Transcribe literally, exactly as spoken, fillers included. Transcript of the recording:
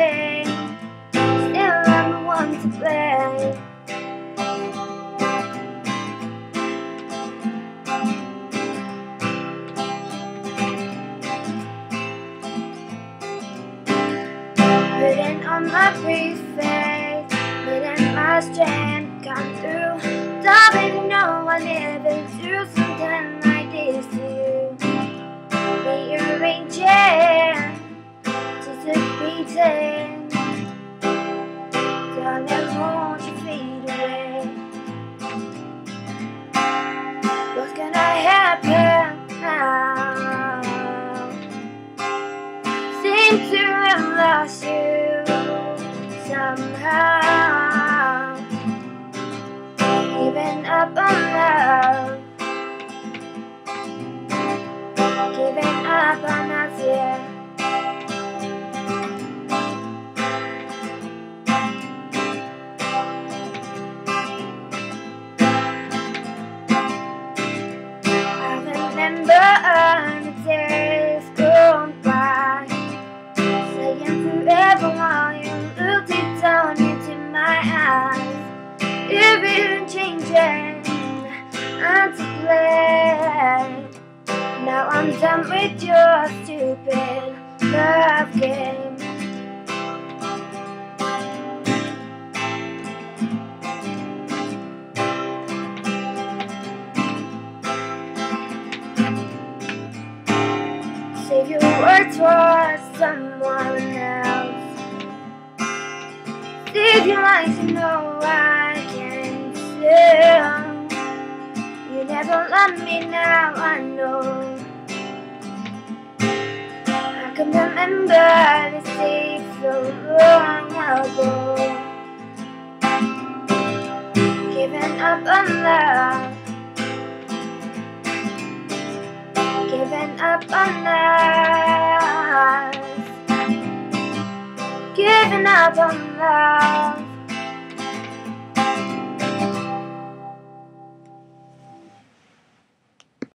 pain. Still I'm the one to blame. Written on my preface, letting my strength come through. Darling, no one ever do something like this to you. Rearranging, just repeating. Darling, won't you fade away? What's gonna happen now? Seem to have lost you somehow. Giving up on love, giving up on us, yeah. I remember the days gone by, saying forever while you looked it down into my eyes. You've been changing and to play. Now I'm done with your stupid love game. Save your words for someone else. Save your lies, you know I can tell. You never love me now, I know. I can remember this day so long ago. Giving up on love, giving up on us, giving up on love.